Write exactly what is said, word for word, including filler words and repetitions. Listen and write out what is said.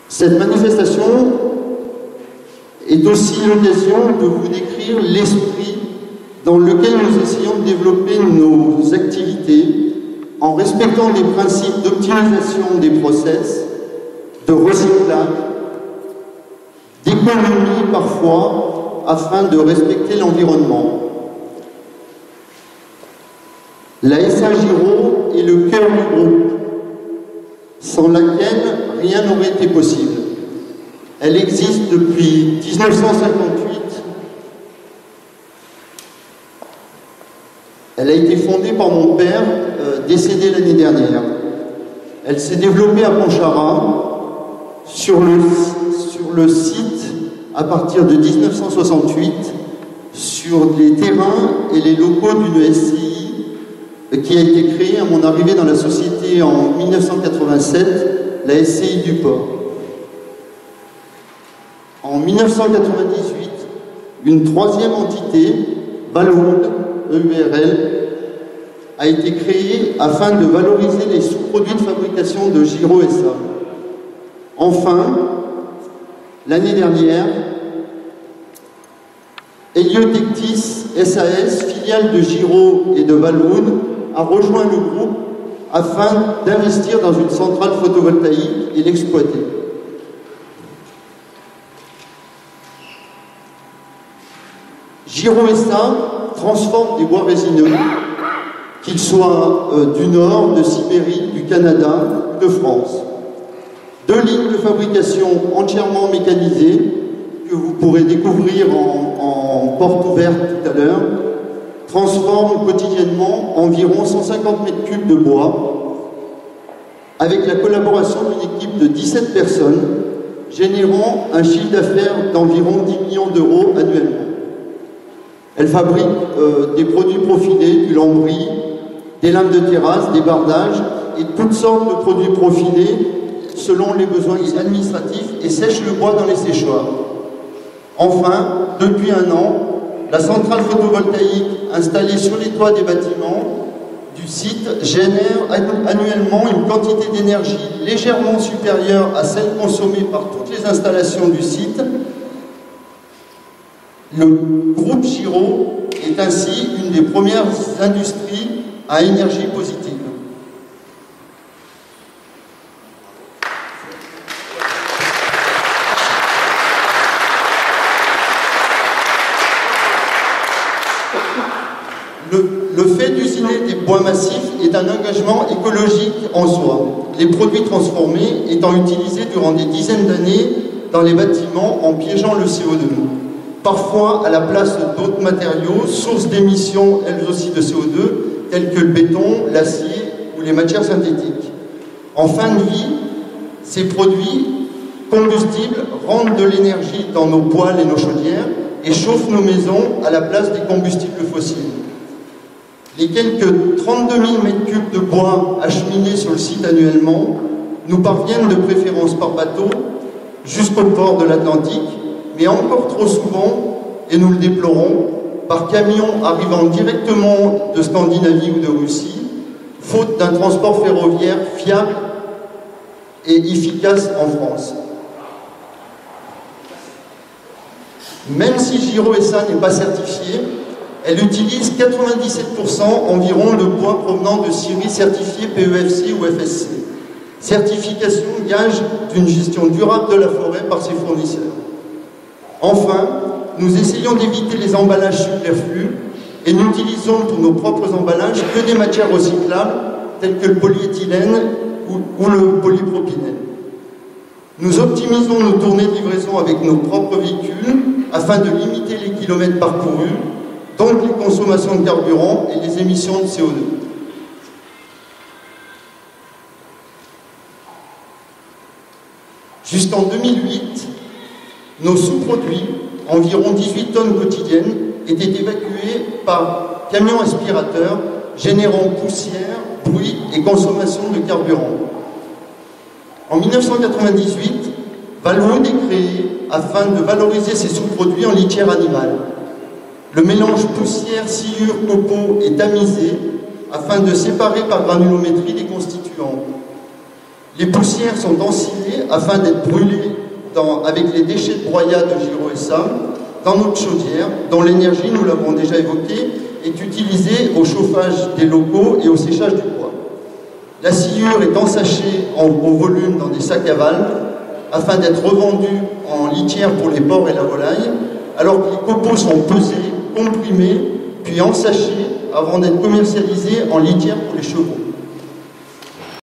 Cette manifestation est aussi l'occasion de vous décrire l'esprit dans lequel nous essayons de développer nos activités en respectant les principes d'optimisation des process, de recyclage, d'économie parfois, afin de respecter l'environnement. La S A Giro est le cœur du groupe, sans laquelle rien n'aurait été possible. Elle existe depuis mille neuf cent cinquante-huit. Elle a été fondée par mon père, euh, décédé l'année dernière. Elle s'est développée à Pontcharra, sur le, sur le site, à partir de mille neuf cent soixante-huit, sur les terrains et les locaux d'une S C I qui a été créée à mon arrivée dans la société en mille neuf cent quatre-vingt-sept, la S C I du Port. En mille neuf cent quatre-vingt-dix-huit, une troisième entité, Valwood, E U R L, a été créée afin de valoriser les sous-produits de fabrication de Giro S A. Enfin, l'année dernière, Heliotectis S A S, filiale de Giro et de Valwood, a rejoint le groupe afin d'investir dans une centrale photovoltaïque et l'exploiter. Giro S A transforme des bois résineux, qu'ils soient euh, du Nord, de Sibérie, du Canada ou de France. Deux lignes de fabrication entièrement mécanisées que vous pourrez découvrir en, en porte ouverte tout à l'heure transforment quotidiennement environ cent cinquante mètres cubes de bois avec la collaboration d'une équipe de dix-sept personnes générant un chiffre d'affaires d'environ dix millions d'euros annuellement. Elle fabrique euh, des produits profilés, du lambris, des lames de terrasse, des bardages et toutes sortes de produits profilés selon les besoins administratifs et sèche le bois dans les séchoirs. Enfin, depuis un an, la centrale photovoltaïque installée sur les toits des bâtiments du site génère annuellement une quantité d'énergie légèrement supérieure à celle consommée par toutes les installations du site. Le groupe Giro est ainsi une des premières industries à énergie positive. Le, le fait d'usiner des bois massifs est un engagement écologique en soi, les produits transformés étant utilisés durant des dizaines d'années dans les bâtiments en piégeant le C O deux. Parfois à la place d'autres matériaux, sources d'émissions elles aussi de C O deux, tels que le béton, l'acier ou les matières synthétiques. En fin de vie, ces produits combustibles rendent de l'énergie dans nos poêles et nos chaudières et chauffent nos maisons à la place des combustibles fossiles. Les quelques trente-deux mille mètres cubes de bois acheminés sur le site annuellement nous parviennent de préférence par bateau jusqu'au port de l'Atlantique, mais encore trop souvent, et nous le déplorons, par camion arrivant directement de Scandinavie ou de Russie, faute d'un transport ferroviaire fiable et efficace en France. Même si Giro S A n'est pas certifiée, elle utilise quatre-vingt-dix-sept pour cent environ le bois provenant de scieries certifiées P E F C ou F S C. Certification gage d'une gestion durable de la forêt par ses fournisseurs. Enfin, nous essayons d'éviter les emballages superflus et n'utilisons pour nos propres emballages que des matières recyclables telles que le polyéthylène ou, ou le polypropylène. Nous optimisons nos tournées de livraison avec nos propres véhicules afin de limiter les kilomètres parcourus, donc les consommations de carburant et les émissions de C O deux. Jusqu'en deux mille huit, nos sous-produits, environ dix-huit tonnes quotidiennes, étaient évacués par camions aspirateurs, générant poussière, bruit et consommation de carburant. En mille neuf cent quatre-vingt-dix-huit, Valwood est créé afin de valoriser ses sous-produits en litière animale. Le mélange poussière, sciure, copeaux est tamisé afin de séparer par granulométrie les constituants. Les poussières sont ensilées afin d'être brûlées dans, avec les déchets de broyade de Giro S A dans notre chaudière, dont l'énergie, nous l'avons déjà évoqué, est utilisée au chauffage des locaux et au séchage du bois. La sciure est ensachée en, au volume dans des sacs à valves afin d'être revendue en litière pour les porcs et la volaille, alors que les copeaux sont pesés, comprimés, puis ensachés avant d'être commercialisés en litière pour les chevaux.